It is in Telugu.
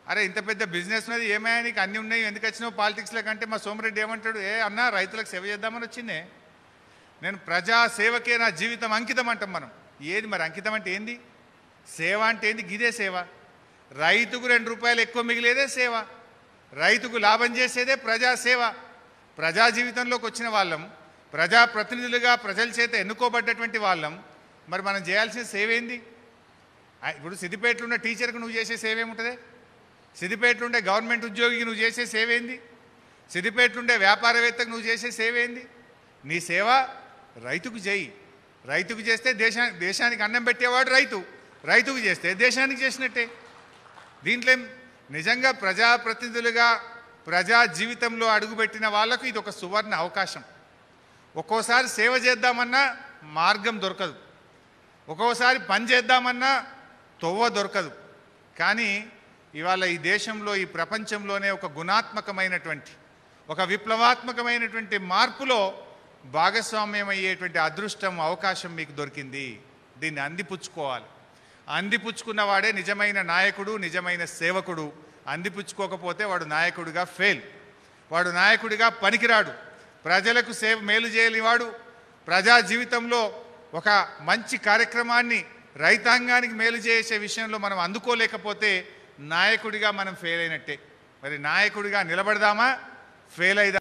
అరే ఇంత పెద్ద బిజినెస్ ఉన్నది ఏమైనా నీకు అన్నీ ఉన్నాయి ఎందుకు వచ్చినావు పాలిటిక్స్లో కంటే మా సోమిరెడ్డి ఏమంటాడు, ఏ అన్న రైతులకు సేవ చేద్దామని వచ్చిందే, నేను ప్రజా సేవకే నా జీవితం అంకితం అంటాం మనం. ఏది మరి అంకితం అంటే ఏంది? సేవ అంటే ఏంది? గిదే సేవ. రైతుకు 2 రూపాయలు ఎక్కువ మిగిలేదే సేవ, రైతుకు లాభం చేసేదే ప్రజాసేవ. ప్రజా జీవితంలోకి వచ్చిన వాళ్ళం, ప్రజాప్రతినిధులుగా ప్రజల చేత ఎన్నుకోబడ్డటువంటి వాళ్ళం, మరి మనం చేయాల్సిన సేవ ఏంది? ఇప్పుడు సిద్దిపేటలో ఉన్న టీచర్కి నువ్వు చేసే సేవ ఏముంటుంది? సిద్దిపేటలో ఉండే గవర్నమెంట్ ఉద్యోగికి నువ్వు చేసే సేవ ఏంది? సిద్దిపేటలో ఉండే వ్యాపారవేత్తకు నువ్వు చేసే సేవ ఏంది? నీ సేవ రైతుకు చేయి. రైతుకు చేస్తే దేశానికి అన్నం పెట్టేవాడు రైతు, రైతుకు చేస్తే దేశానికి చేసినట్టే. దీంట్లో నిజంగా ప్రజాప్రతినిధులుగా ప్రజా జీవితంలో అడుగుపెట్టిన వాళ్లకు ఇది ఒక సువర్ణ అవకాశం. ఒక్కోసారి సేవ చేద్దామన్నా మార్గం దొరకదు, ఒక్కోసారి పని చేద్దామన్నా తొవ్వ దొరకదు. కానీ ఇవాళ ఈ దేశంలో, ఈ ప్రపంచంలోనే ఒక గుణాత్మకమైనటువంటి, ఒక విప్లవాత్మకమైనటువంటి మార్పులో భాగస్వామ్యం అయ్యేటువంటి అదృష్టం, అవకాశం మీకు దొరికింది. దీన్ని అందిపుచ్చుకోవాలి. అందిపుచ్చుకున్నవాడే నిజమైన నాయకుడు, నిజమైన సేవకుడు. అందిపుచ్చుకోకపోతే వాడు నాయకుడిగా ఫెయిల్, వాడు నాయకుడిగా పనికిరాడు. ప్రజలకు మేలు చేయనివాడు, ప్రజా జీవితంలో ఒక మంచి కార్యక్రమాన్ని రైతాంగానికి మేలు చేసే విషయంలో మనం అందుకోలేకపోతే నాయకుడిగా మనం ఫెయిల్ అయినట్టే. మరి నాయకుడిగా నిలబడదామా, ఫెయిల్ అయిదా?